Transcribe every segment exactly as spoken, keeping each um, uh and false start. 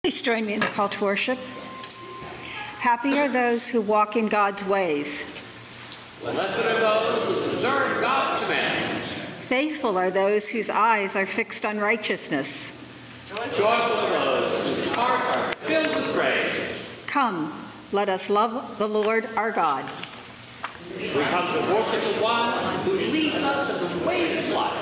Please join me in the call to worship. Happy are those who walk in God's ways. Blessed are those who observe God's commandments. Faithful are those whose eyes are fixed on righteousness. Joyful are those whose hearts are filled with praise. Come, let us love the Lord our God. We come to worship the one who leads us in the ways of life.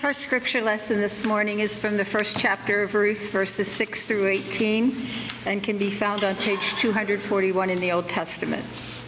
Our scripture lesson this morning is from the first chapter of Ruth, verses six through eighteen, and can be found on page two hundred forty-one in the Old Testament.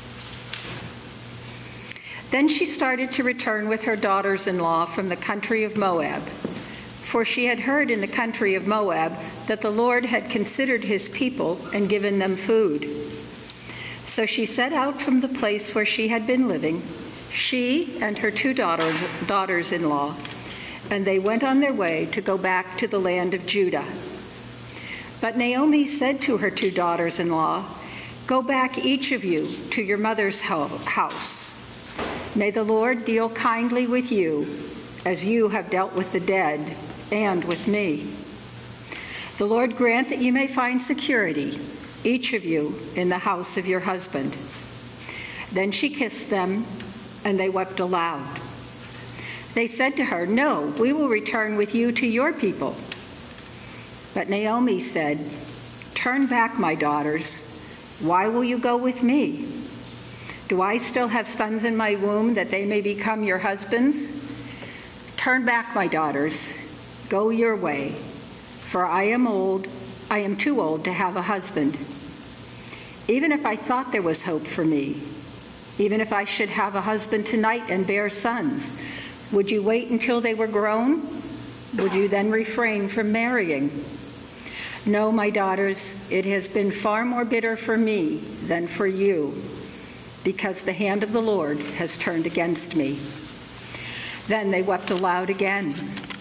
Then she started to return with her daughters-in-law from the country of Moab, for she had heard in the country of Moab that the Lord had considered his people and given them food. So she set out from the place where she had been living, she and her two daughters, daughters-in-law, and they went on their way to go back to the land of Judah. But Naomi said to her two daughters-in-law, "Go back, each of you, to your mother's house. May the Lord deal kindly with you, as you have dealt with the dead and with me. The Lord grant that you may find security, each of you, in the house of your husband." Then she kissed them, and they wept aloud. They said to her, "No, we will return with you to your people." But Naomi said, "Turn back, my daughters. Why will you go with me? Do I still have sons in my womb that they may become your husbands? Turn back, my daughters. Go your way, for I am old. I am too old to have a husband. Even if I thought there was hope for me, even if I should have a husband tonight and bear sons, would you wait until they were grown? Would you then refrain from marrying? No, my daughters, it has been far more bitter for me than for you, because the hand of the Lord has turned against me." Then they wept aloud again.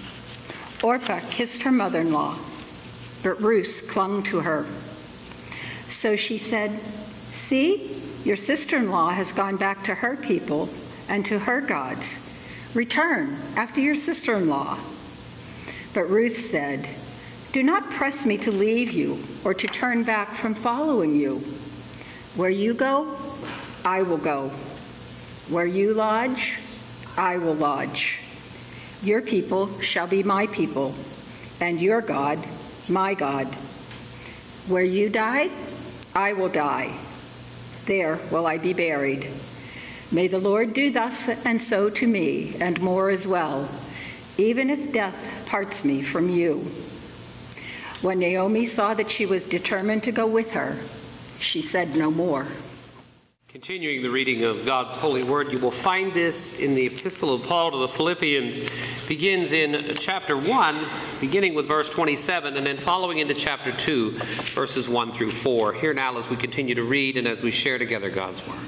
Orpah kissed her mother-in-law, but Ruth clung to her. So she said, "See, your sister-in-law has gone back to her people and to her gods. Return after your sister-in-law." But Ruth said, "Do not press me to leave you or to turn back from following you. Where you go, I will go. Where you lodge, I will lodge. Your people shall be my people, and your God, my God. Where you die, I will die. There will I be buried. May the Lord do thus and so to me, and more as well, even if death parts me from you." When Naomi saw that she was determined to go with her, she said no more. Continuing the reading of God's holy word, you will find this in the epistle of Paul to the Philippians. Begins in chapter one, beginning with verse twenty-seven, and then following into chapter two, verses one through four. Here now as we continue to read and as we share together God's word.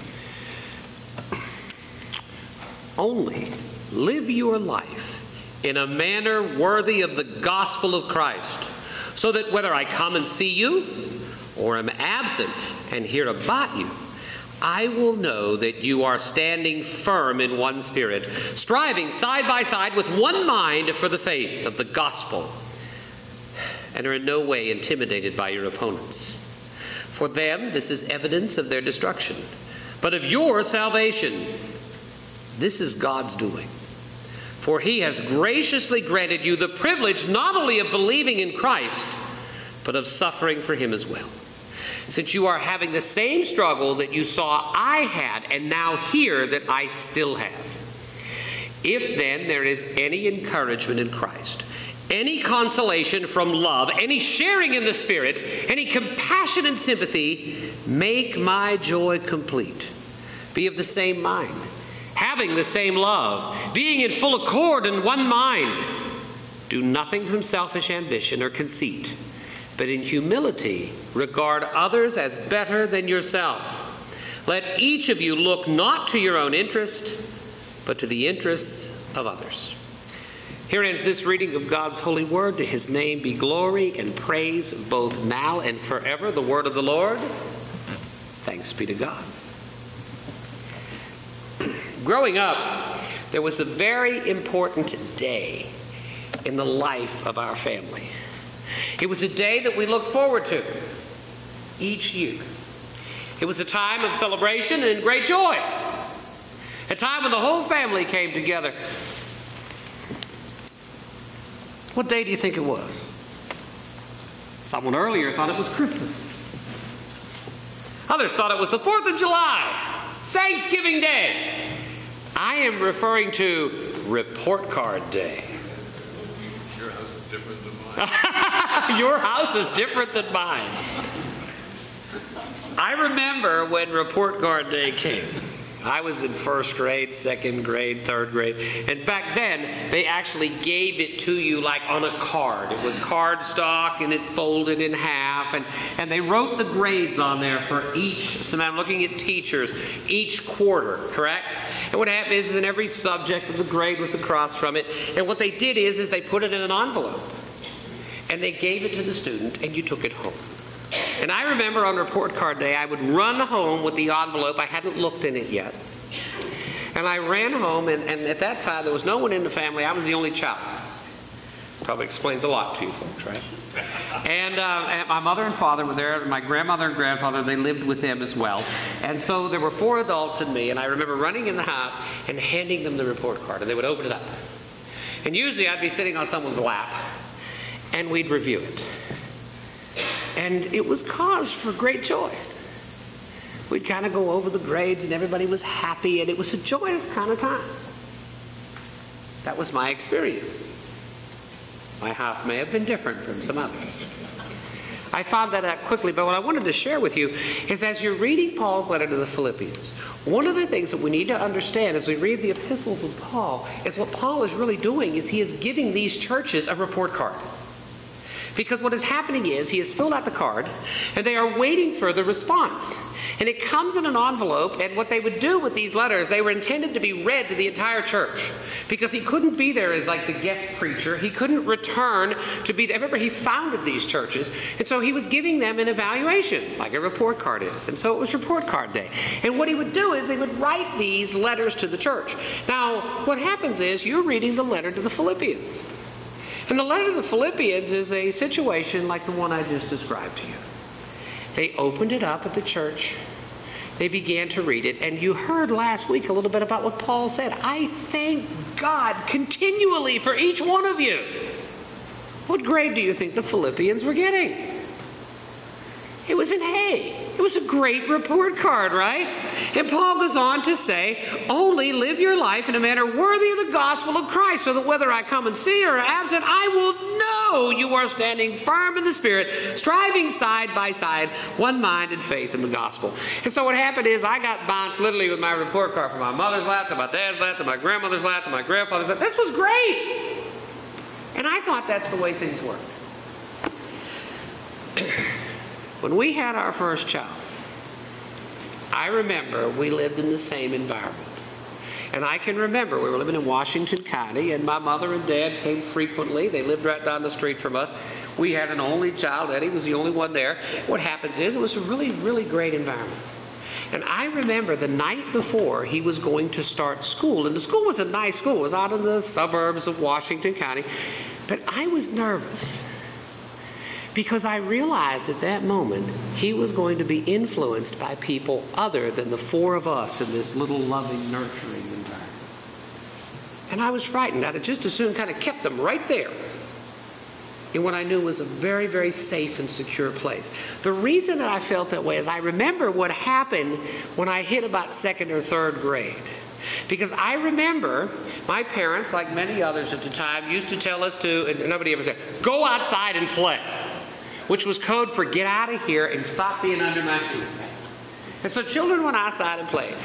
"Only live your life in a manner worthy of the gospel of Christ, so that whether I come and see you or am absent and hear about you, I will know that you are standing firm in one spirit, striving side by side with one mind for the faith of the gospel, and are in no way intimidated by your opponents. For them, this is evidence of their destruction, but of your salvation, this is God's doing. For he has graciously granted you the privilege not only of believing in Christ, but of suffering for him as well. Since you are having the same struggle that you saw I had and now hear that I still have. If then there is any encouragement in Christ, any consolation from love, any sharing in the Spirit, any compassion and sympathy, make my joy complete. Be of the same mind, having the same love, being in full accord and one mind. Do nothing from selfish ambition or conceit, but in humility regard others as better than yourself. Let each of you look not to your own interest, but to the interests of others." Here ends this reading of God's holy word. To his name be glory and praise both now and forever. The word of the Lord. Thanks be to God. Growing up, there was a very important day in the life of our family. It was a day that we looked forward to each year. It was a time of celebration and great joy. A time when the whole family came together. What day do you think it was? Someone earlier thought it was Christmas. Others thought it was the fourth of July, Thanksgiving Day. I am referring to Report Card Day. Your house is different than mine. Your house is different than mine. I remember when report card day came. I was in first grade, second grade, third grade, and back then they actually gave it to you like on a card. It was cardstock and it folded in half, and, and they wrote the grades on there for each, so I'm looking at teachers, each quarter, correct? And what happened is in every subject the grade was across from it, and what they did is, is they put it in an envelope, and they gave it to the student, and you took it home. And I remember on report card day, I would run home with the envelope. I hadn't looked in it yet. And I ran home, and, and at that time, there was no one in the family. I was the only child. Probably explains a lot to you folks, right? And, uh, and my mother and father were there. My grandmother and grandfather, they lived with them as well. And so there were four adults and me, and I remember running in the house and handing them the report card, and they would open it up. And usually I'd be sitting on someone's lap, and we'd review it. And it was cause for great joy. We'd kind of go over the grades and everybody was happy, and it was a joyous kind of time. That was my experience. My house may have been different from some others. I found that out quickly, but what I wanted to share with you is as you're reading Paul's letter to the Philippians, one of the things that we need to understand as we read the epistles of Paul is what Paul is really doing is he is giving these churches a report card. Because what is happening is he has filled out the card, and they are waiting for the response. And it comes in an envelope, and what they would do with these letters, they were intended to be read to the entire church. Because he couldn't be there as like the guest preacher. He couldn't return to be there. Remember, he founded these churches, and so he was giving them an evaluation, like a report card is. And so it was report card day. And what he would do is they would write these letters to the church. Now, what happens is you're reading the letter to the Philippians. And the letter to the Philippians is a situation like the one I just described to you. They opened it up at the church. They began to read it. And you heard last week a little bit about what Paul said. I thank God continually for each one of you. What grade do you think the Philippians were getting? It was an A. It was a great report card, right? And Paul goes on to say, only live your life in a manner worthy of the gospel of Christ, so that whether I come and see or absent, I will know you are standing firm in the Spirit, striving side by side, one mind in faith in the gospel. And so what happened is I got bounced literally with my report card from my mother's lap to my dad's lap to my grandmother's lap to my grandfather's lap. This was great. And I thought that's the way things work. When we had our first child, I remember we lived in the same environment. And I can remember we were living in Washington County, and my mother and dad came frequently. They lived right down the street from us. We had an only child. Eddie was the only one there. What happens is it was a really, really great environment. And I remember the night before he was going to start school, and the school was a nice school. It was out in the suburbs of Washington County. But I was nervous, because I realized at that moment he was going to be influenced by people other than the four of us in this little loving, nurturing environment. And I was frightened. I'd have just as soon kind of kept them right there in what I knew was a very, very safe and secure place. The reason that I felt that way is I remember what happened when I hit about second or third grade. Because I remember my parents, like many others at the time, used to tell us to, and nobody ever said, go outside and play, which was code for get out of here and stop being under my feet. And so children went outside and played.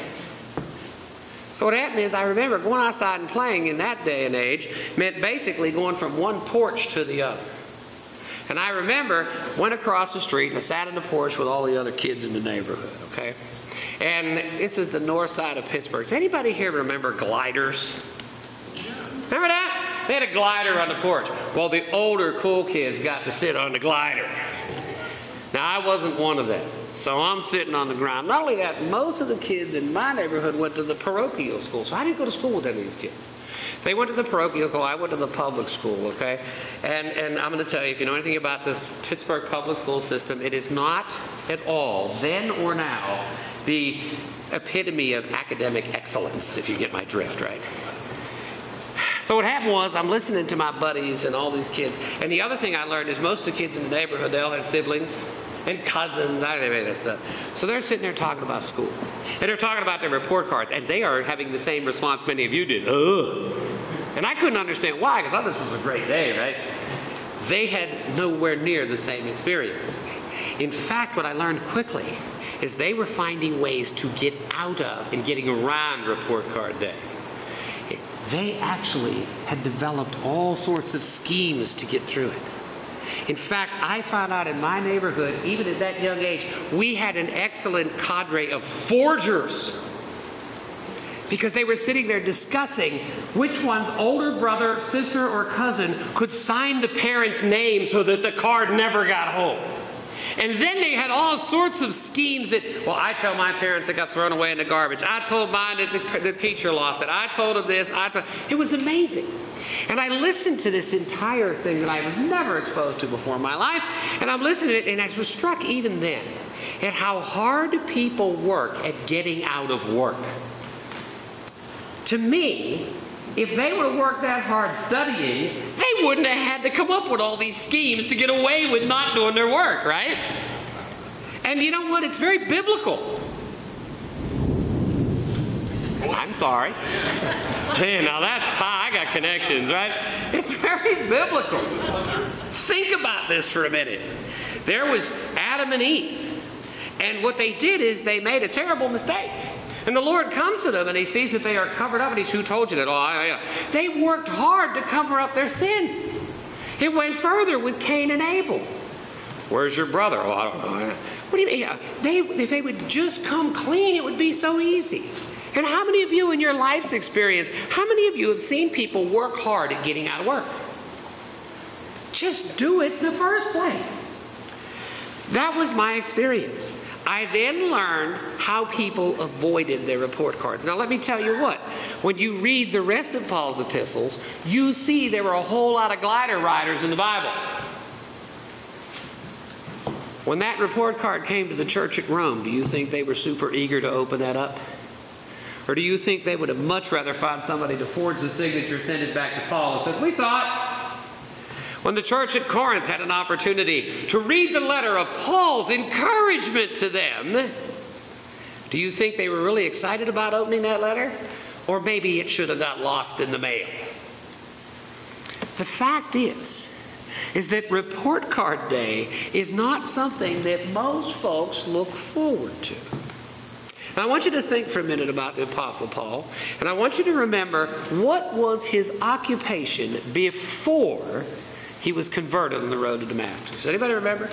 So what happened is I remember going outside and playing in that day and age meant basically going from one porch to the other. And I remember went across the street and I sat on the porch with all the other kids in the neighborhood, okay? And this is the north side of Pittsburgh. Does anybody here remember gliders? Remember that? They had a glider on the porch. Well, the older cool kids got to sit on the glider. Now, I wasn't one of them. So I'm sitting on the ground. Not only that, most of the kids in my neighborhood went to the parochial school. So I didn't go to school with any of these kids. They went to the parochial school. I went to the public school, okay? And, and I'm going to tell you, if you know anything about this Pittsburgh public school system, it is not at all, then or now, the epitome of academic excellence, if you get my drift, right? So what happened was I'm listening to my buddies and all these kids. And the other thing I learned is most of the kids in the neighborhood, they all had siblings and cousins. I didn't have any of that stuff. So they're sitting there talking about school. And they're talking about their report cards. And they are having the same response many of you did. Ugh. And I couldn't understand why, because I thought this was a great day, right? They had nowhere near the same experience. In fact, what I learned quickly is they were finding ways to get out of and getting around report card day. They actually had developed all sorts of schemes to get through it. In fact, I found out in my neighborhood, even at that young age, we had an excellent cadre of forgers, because they were sitting there discussing which one's older brother, sister, or cousin could sign the parent's name so that the card never got home. And then they had all sorts of schemes that, well, I tell my parents it got thrown away in the garbage. I told mine that the, the teacher lost it. I told them this. I told, it was amazing. And I listened to this entire thing that I was never exposed to before in my life. And I'm listening to it, and I was struck even then at how hard people work at getting out of work. To me, if they would have worked that hard studying, they wouldn't have had to come up with all these schemes to get away with not doing their work, right? And you know what? It's very biblical. I'm sorry. Man, now that's pie. I got connections, right? It's very biblical. Think about this for a minute. There was Adam and Eve. And what they did is they made a terrible mistake. And the Lord comes to them and he sees that they are covered up, and he's, who told you that? Oh, I, I, they worked hard to cover up their sins. It went further with Cain and Abel. Where's your brother? Oh, I don't know. What do you mean? They, if they would just come clean, it would be so easy. And how many of you in your life's experience, how many of you have seen people work hard at getting out of work? Just do it in the first place. That was my experience. I then learned how people avoided their report cards. Now let me tell you what, when you read the rest of Paul's epistles, you see there were a whole lot of glider riders in the Bible. When that report card came to the church at Rome, do you think they were super eager to open that up? Or do you think they would have much rather found somebody to forge the signature, send it back to Paul, and said, we saw it? When the church at Corinth had an opportunity to read the letter of Paul's encouragement to them, do you think they were really excited about opening that letter? Or maybe it should have got lost in the mail? The fact is, is that report card day is not something that most folks look forward to. Now, I want you to think for a minute about the Apostle Paul, and I want you to remember what was his occupation before he was converted on the road to Damascus. Does anybody remember?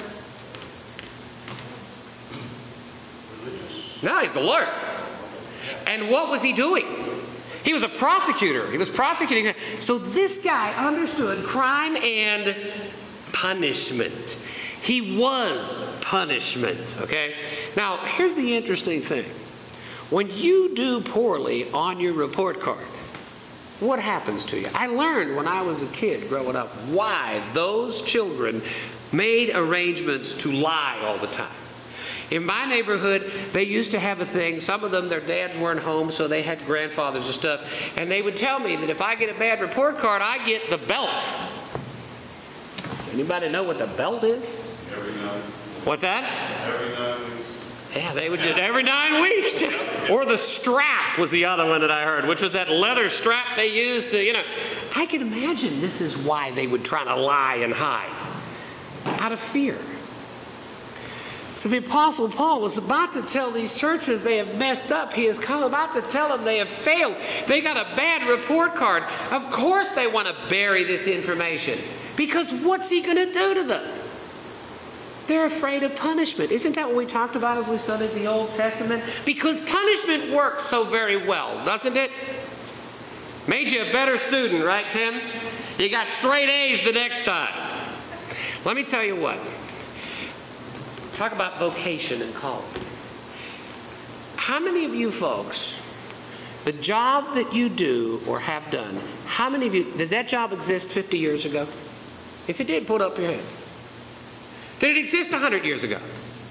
No, he's a lawyer. And what was he doing? He was a prosecutor. He was prosecuting. So this guy understood crime and punishment. He was punishment, okay? Now, here's the interesting thing. When you do poorly on your report card, what happens to you? I learned when I was a kid growing up why those children made arrangements to lie all the time. In my neighborhood, they used to have a thing. Some of them, their dads weren't home, so they had grandfathers and stuff. And they would tell me that if I get a bad report card, I get the belt. Anybody know what the belt is? Every nine. What's that? Every nine weeks. Yeah, they would just every nine weeks. Or the strap was the other one that I heard, which was that leather strap they used to, you know. I can imagine this is why they would try to lie and hide. Out of fear. So the Apostle Paul was about to tell these churches they have messed up. He is about to tell them they have failed. They got a bad report card. Of course they want to bury this information. Because what's he going to do to them? They're afraid of punishment. Isn't that what we talked about as we studied the Old Testament? Because punishment works so very well, doesn't it? Made you a better student, right, Tim? You got straight A's the next time. Let me tell you what. Talk about vocation and calling. How many of you folks, the job that you do or have done, how many of you, did that job exist fifty years ago? If it did, put up your hand. Did it exist one hundred years ago?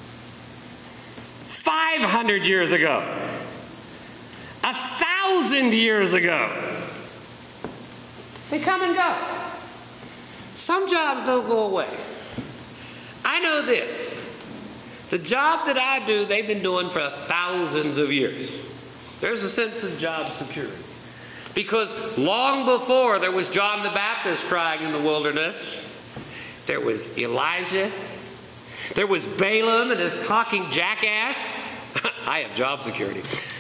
five hundred years ago? A thousand years ago? They come and go. Some jobs don't go away. I know this. The job that I do, they've been doing for thousands of years. There's a sense of job security. Because long before there was John the Baptist crying in the wilderness, there was Elijah, there was Balaam and his talking jackass. I have job security.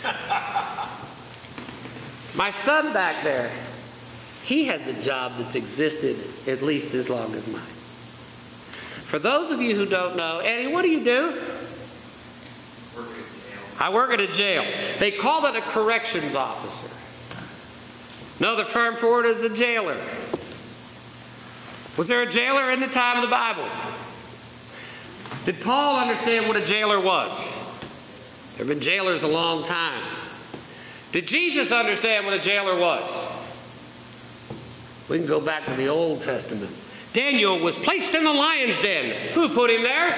My son back there, he has a job that's existed at least as long as mine. For those of you who don't know, Eddie, what do you do? I work at a jail. They call that a corrections officer. Another term for it is a jailer. Was there a jailer in the time of the Bible? Did Paul understand what a jailer was? There have been jailers a long time. Did Jesus understand what a jailer was? We can go back to the Old Testament. Daniel was placed in the lion's den. Who put him there?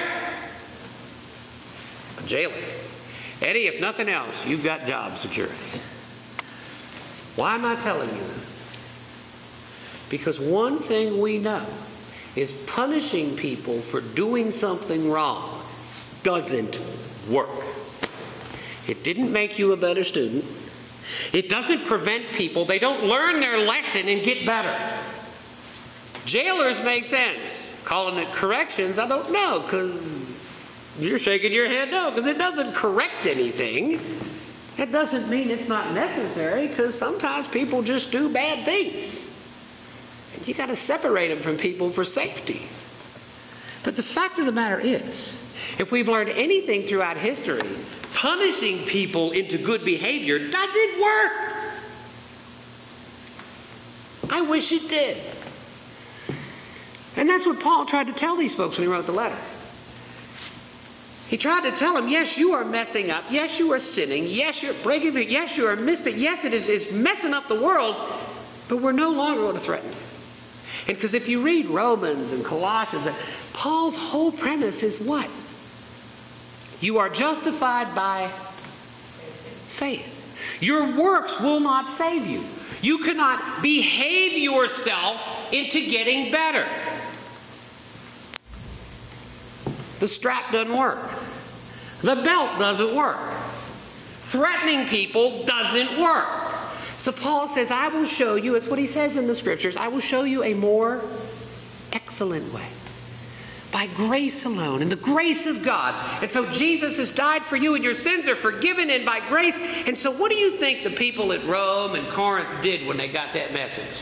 A jailer. Eddie, if nothing else, you've got job security. Why am I telling you that? Because one thing we know is punishing people for doing something wrong doesn't work. It didn't make you a better student. It doesn't prevent people. They don't learn their lesson and get better. Jailers make sense. Calling it corrections, I don't know, because you're shaking your head no, because it doesn't correct anything. It doesn't mean it's not necessary, because sometimes people just do bad things. And you got to separate them from people for safety. But the fact of the matter is, if we've learned anything throughout history, punishing people into good behavior doesn't work. I wish it did. And that's what Paul tried to tell these folks when he wrote the letter. He tried to tell them, yes, you are messing up. Yes, you are sinning. Yes, you're breaking the, yes, you are misfit. Yes, it is it's messing up the world, but we're no longer going to threaten you. And because if you read Romans and Colossians, Paul's whole premise is what? You are justified by faith. Your works will not save you. You cannot behave yourself into getting better. The strap doesn't work. The belt doesn't work. Threatening people doesn't work. So Paul says, I will show you, it's what he says in the scriptures, I will show you a more excellent way. By grace alone, in the grace of God. And so Jesus has died for you and your sins are forgiven and by grace. And so what do you think the people at Rome and Corinth did when they got that message?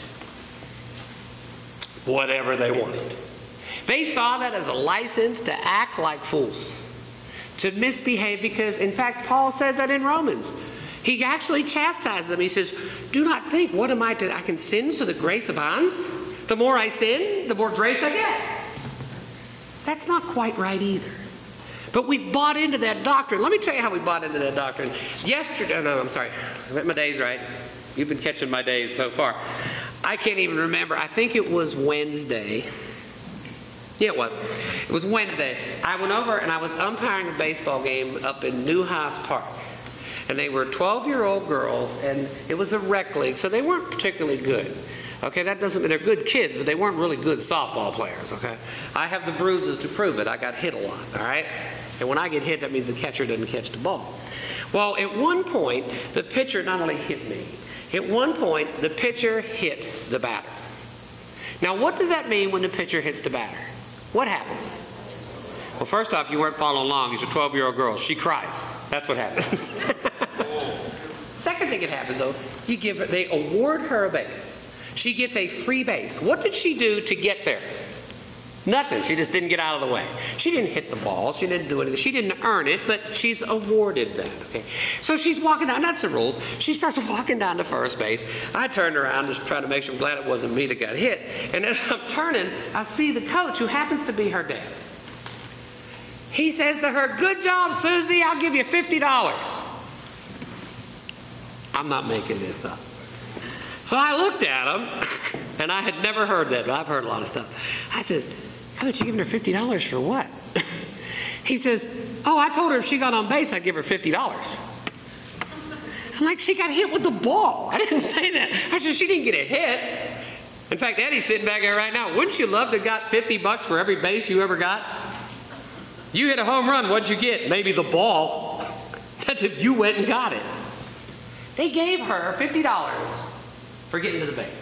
Whatever they wanted. They saw that as a license to act like fools, to misbehave, because in fact Paul says that in Romans. He actually chastises them. He says, do not think, what am I to, I can sin so the grace abounds? The more I sin, the more grace I get. That's not quite right either. But we've bought into that doctrine. Let me tell you how we bought into that doctrine. Yesterday, no, I'm sorry, I got my days right. You've been catching my days so far. I can't even remember. I think it was Wednesday. Yeah, it was. It was Wednesday. I went over and I was umpiring a baseball game up in Newhouse Park. And they were twelve-year-old girls, and it was a rec league, so they weren't particularly good. Okay, that doesn't mean they're good kids, but they weren't really good softball players, okay? I have the bruises to prove it. I got hit a lot, all right? And when I get hit, that means the catcher doesn't catch the ball. Well, at one point, the pitcher not only hit me, at one point, the pitcher hit the batter. Now, what does that mean when the pitcher hits the batter? What happens? Well, first off, you weren't following along. She's a twelve-year-old girl. She cries. That's what happens. Second thing that happens, though, you give her, they award her a base. She gets a free base. What did she do to get there? Nothing. She just didn't get out of the way. She didn't hit the ball. She didn't do anything. She didn't earn it, but she's awarded that. Okay. So she's walking down. That's the rules. She starts walking down to first base. I turned around just trying to make sure I'm glad it wasn't me that got hit. And as I'm turning, I see the coach, who happens to be her dad. He says to her, "Good job, Susie. I'll give you fifty dollars. I'm not making this up. So I looked at him, and I had never heard that, but I've heard a lot of stuff. I says, "Coach, you giving her fifty dollars for what?" He says, "Oh, I told her if she got on base, I'd give her fifty dollars. I'm like, "She got hit with the ball." I didn't say that. I said, "She didn't get a hit." In fact, Eddie's sitting back there right now. Wouldn't you love to have got fifty bucks for every base you ever got? You hit a home run, what'd you get? Maybe the ball. That's if you went and got it. They gave her fifty dollars for getting to the base.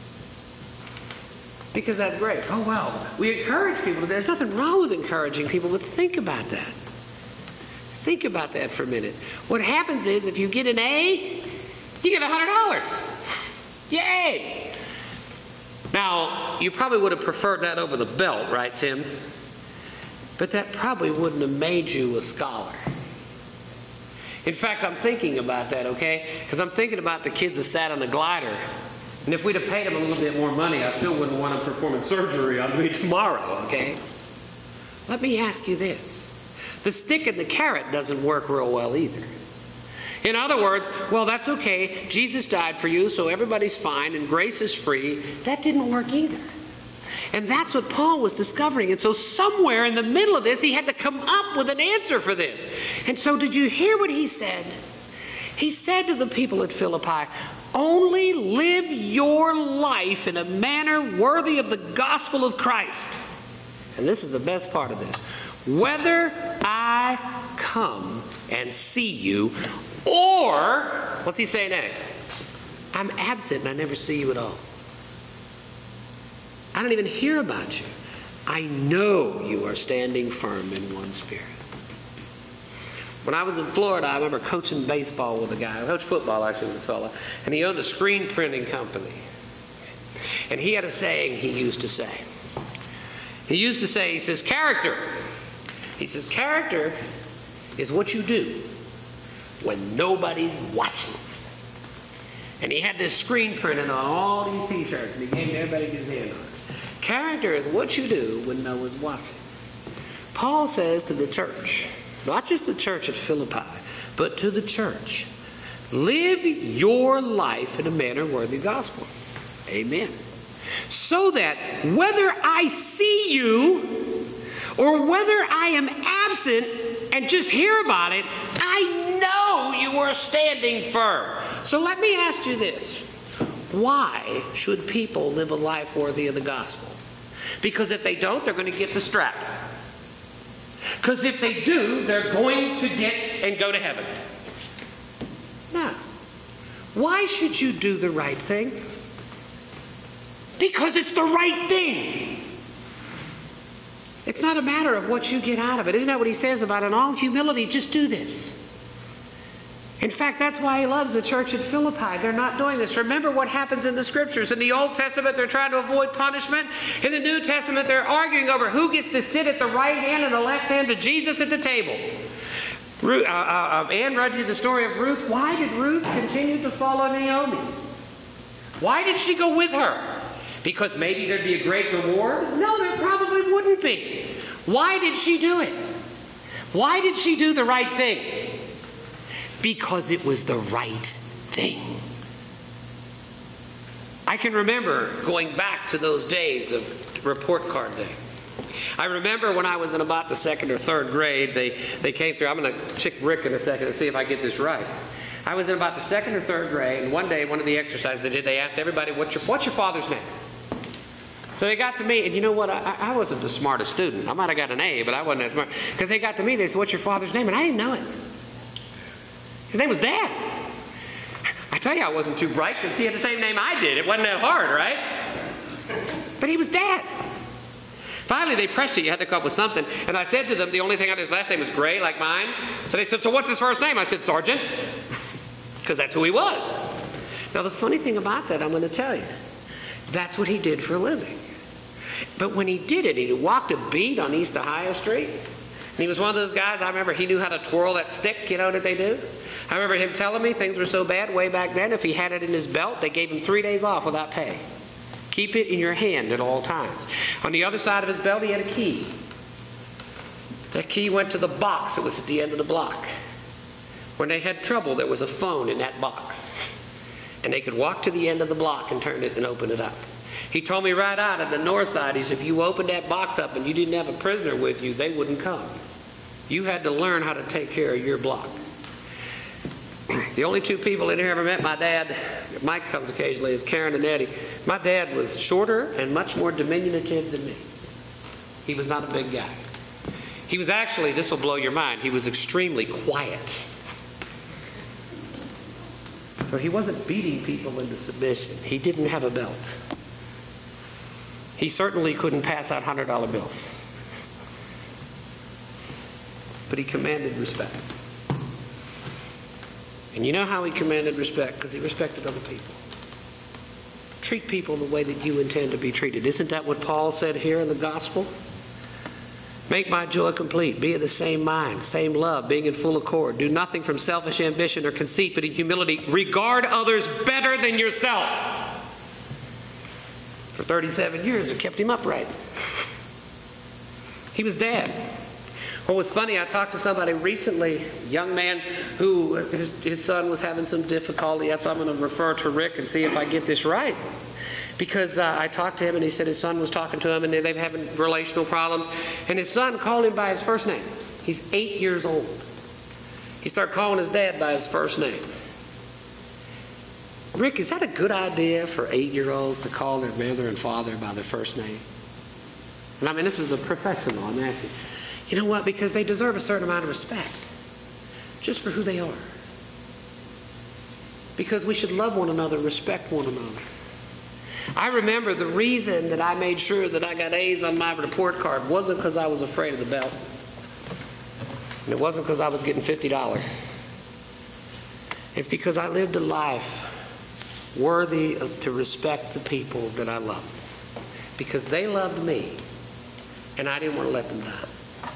Because that's great. Oh, well, we encourage people. There's nothing wrong with encouraging people, but think about that. Think about that for a minute. What happens is if you get an A, you get one hundred dollars. Yay! Now, you probably would have preferred that over the belt, right, Tim? But that probably wouldn't have made you a scholar. In fact, I'm thinking about that, okay? Because I'm thinking about the kids that sat on the glider. And if we'd have paid them a little bit more money, I still wouldn't want them performing surgery on me tomorrow, okay? Let me ask you this. The stick and the carrot doesn't work real well either. In other words, well, that's okay. Jesus died for you, so everybody's fine, and grace is free. That didn't work either. And that's what Paul was discovering. And so somewhere in the middle of this, he had to come up with an answer for this. And so did you hear what he said? He said to the people at Philippi, only live your life in a manner worthy of the gospel of Christ. And this is the best part of this. Whether I come and see you, or, what's he say next? I'm absent and I never see you at all. I don't even hear about you. I know you are standing firm in one spirit. When I was in Florida, I remember coaching baseball with a guy. I coached football, actually, with a fella. And he owned a screen printing company. And he had a saying he used to say. He used to say, he says, character. He says, character is what you do when nobody's watching. And he had this screen printed on all these t-shirts, and he gave everybody his hand on it. Character is what you do when no one's watching. Paul says to the church, not just the church at Philippi, but to the church, live your life in a manner worthy of the gospel. Amen. So that whether I see you or whether I am absent and just hear about it, I know you are standing firm. So let me ask you this. Why should people live a life worthy of the gospel? Because if they don't, they're going to get the strap. Because if they do, they're going to get and go to heaven. Now, why should you do the right thing? Because it's the right thing. It's not a matter of what you get out of it. Isn't that what he says about in all humility, just do this? In fact, that's why he loves the church at Philippi. They're not doing this. Remember what happens in the scriptures. In the Old Testament, they're trying to avoid punishment. In the New Testament, they're arguing over who gets to sit at the right hand and the left hand of Jesus at the table. Ruth, uh, uh, uh, Ann read you the story of Ruth. Why did Ruth continue to follow Naomi? Why did she go with her? Because maybe there'd be a great reward? No, there probably wouldn't be. Why did she do it? Why did she do the right thing? Because it was the right thing. I can remember going back to those days of report card day. I remember when I was in about the second or third grade, they, they came through. I'm going to check Rick in a second and see if I get this right. I was in about the second or third grade, and one day, one of the exercises they did, they asked everybody, what's your, what's your father's name? So they got to me, and you know what? I, I wasn't the smartest student. I might have got an A, but I wasn't that smart. Because they got to me, they said, what's your father's name? And I didn't know it. His name was Dad. I tell you I wasn't too bright because he had the same name I did. It wasn't that hard, right? But he was Dad. Finally, they pressed it. You had to come up with something. And I said to them, the only thing I knew, his last name was Gray, like mine. So they said, so what's his first name? I said, Sergeant. Because that's who he was. Now, the funny thing about that, I'm going to tell you, that's what he did for a living. But when he did it, he walked a beat on East Ohio Street. And he was one of those guys, I remember he knew how to twirl that stick, you know what they do? I remember him telling me things were so bad way back then, if he had it in his belt, they gave him three days off without pay. Keep it in your hand at all times. On the other side of his belt, he had a key. That key went to the box that was at the end of the block. When they had trouble, there was a phone in that box. And they could walk to the end of the block and turn it and open it up. He told me right out at the north side, he said, if you opened that box up and you didn't have a prisoner with you, they wouldn't come. You had to learn how to take care of your block. The only two people in here ever met my dad, Mike comes occasionally, is Karen and Eddie. My dad was shorter and much more diminutive than me. He was not a big guy. He was actually, this will blow your mind, he was extremely quiet. So he wasn't beating people into submission. He didn't have a belt. He certainly couldn't pass out one hundred dollar bills. But he commanded respect. And you know how he commanded respect? Because he respected other people. Treat people the way that you intend to be treated. Isn't that what Paul said here in the gospel? Make my joy complete. Be of the same mind, same love, being in full accord. Do nothing from selfish ambition or conceit, but in humility regard others better than yourself. For thirty-seven years, it kept him upright. He was dead. What was funny, I talked to somebody recently, a young man who, his, his son was having some difficulty. That's why I'm going to refer to Rick and see if I get this right. Because uh, I talked to him and he said his son was talking to him and they were having relational problems. And his son called him by his first name. He's eight years old. He started calling his dad by his first name. Rick, is that a good idea for eight-year-olds to call their mother and father by their first name? And I mean, this is a professional, I'm asking. You know what? Because they deserve a certain amount of respect, just for who they are. Because we should love one another, respect one another. I remember the reason that I made sure that I got A's on my report card wasn't because I was afraid of the belt. And it wasn't because I was getting fifty dollars. It's because I lived a life worthy of, to respect the people that I love. Because they loved me, and I didn't want to let them down.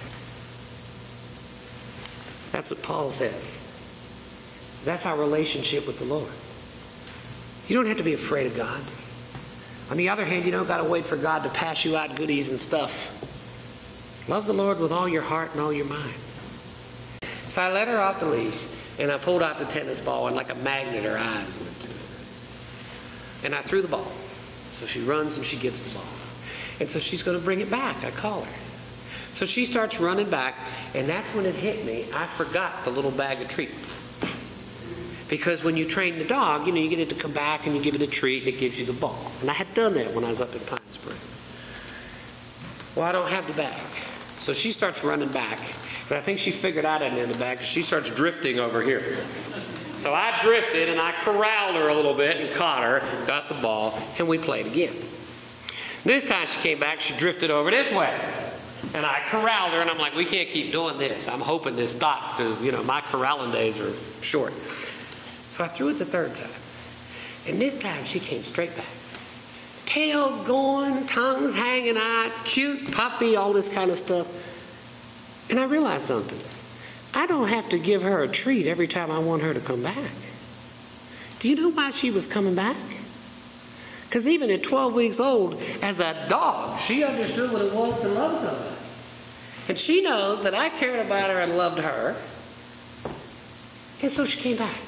That's what Paul says. That's our relationship with the Lord. You don't have to be afraid of God. On the other hand, you don't got to wait for God to pass you out goodies and stuff. Love the Lord with all your heart and all your mind. So I let her off the leash, and I pulled out the tennis ball, and like a magnet, her eyes went to it. And I threw the ball. So she runs and she gets the ball. And so she's going to bring it back. I call her. So she starts running back, and that's when it hit me. I forgot the little bag of treats. Because when you train the dog, you know, you get it to come back and you give it a treat and it gives you the ball. And I had done that when I was up in Pine Springs. Well, I don't have the bag. So she starts running back. And I think she figured out I didn't have the bag because she starts drifting over here. So I drifted and I corralled her a little bit and caught her, got the ball, and we played again. This time she came back, she drifted over this way. And I corralled her, and I'm like, we can't keep doing this. I'm hoping this stops because, you know, my corralling days are short. So I threw it the third time. And this time she came straight back. Tails going, tongues hanging out, cute puppy, all this kind of stuff. And I realized something. I don't have to give her a treat every time I want her to come back. Do you know why she was coming back? Because even at twelve weeks old, as a dog, she understood what it was to love somebody. And she knows that I cared about her and loved her. And so she came back.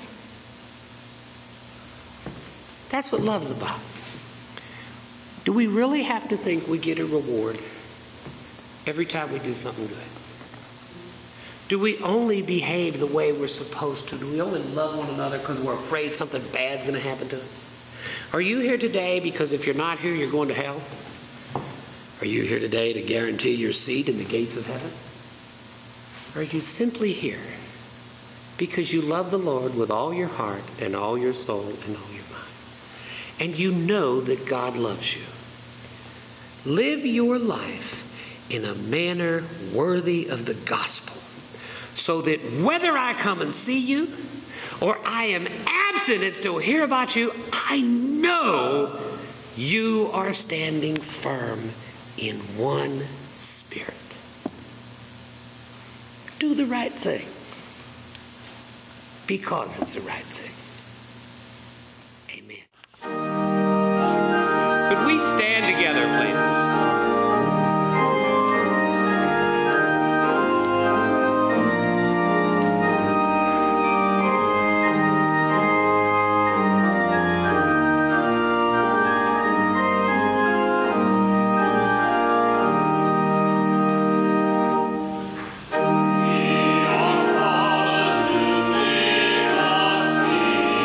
That's what love's about. Do we really have to think we get a reward every time we do something good? Do we only behave the way we're supposed to? Do we only love one another because we're afraid something bad's going to happen to us? Are you here today because if you're not here, you're going to hell? Are you here today to guarantee your seat in the gates of heaven? Or are you simply here because you love the Lord with all your heart and all your soul and all your mind? And you know that God loves you. Live your life in a manner worthy of the gospel, so that whether I come and see you or I am absent and still hear about you, I know you are standing firm in one spirit. Do the right thing because it's the right thing. Amen. Could we stand together, please?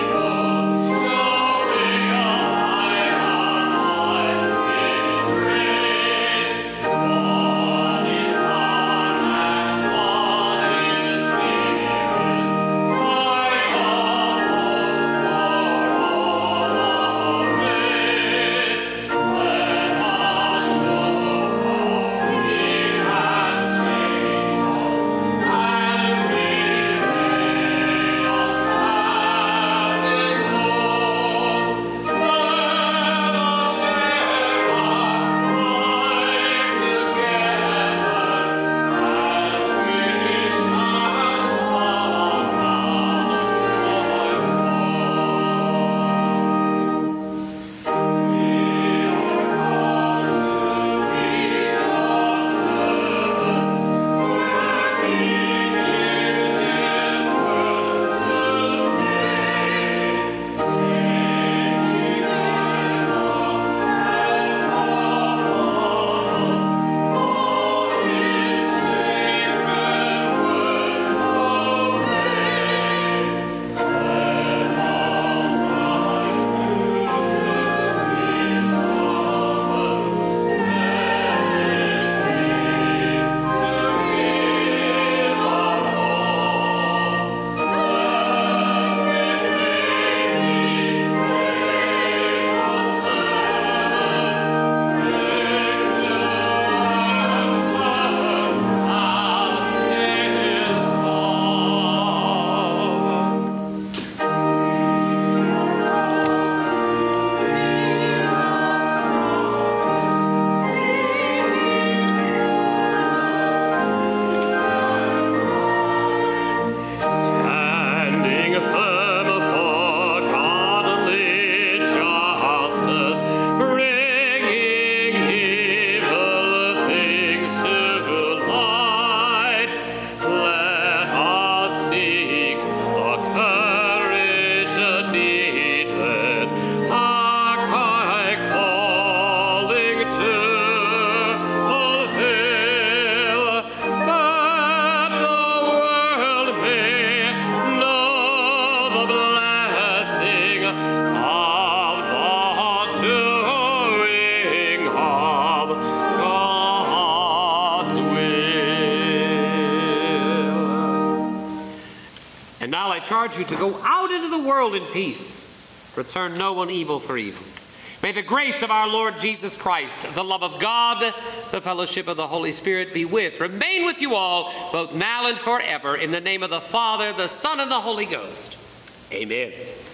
Free. And now I charge you to go out into the world in peace. Return no one evil for evil. May the grace of our Lord Jesus Christ, the love of God, the fellowship of the Holy Spirit be with, remain with you all, both now and forever, in the name of the Father, the Son, and the Holy Ghost. Amen.